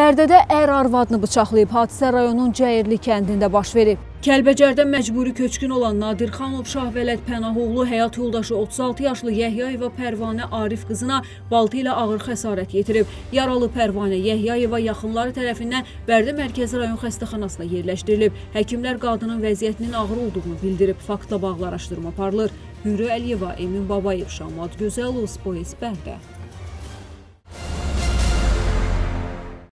Bərdədə ər arvadını bıçaqlayıb, hadisə rayonun Cəyirli kəndində baş verib. Kəlbəcərdə məcburi köçkün olan Nadirxanov Şahvələt Pənahoğlu həyat yoldaşı 36 yaşlı Yəhyayeva Pərvanə Arif qızına balta ilə ağır xəsarət yetirib. Yaralı Pərvanə Yəhyayeva yaxınları tərəfindən Bərdə Mərkəzi rayon xəstəxanasına yerləşdirilib. Həkimlər qadının vəziyyətinin ağır olduğunu bildirib. Faktla bağlı araşdırma aparılır. Hürü Əliyeva, Emin Babayev, Şamad Gözəlov, Spois, Bərdə.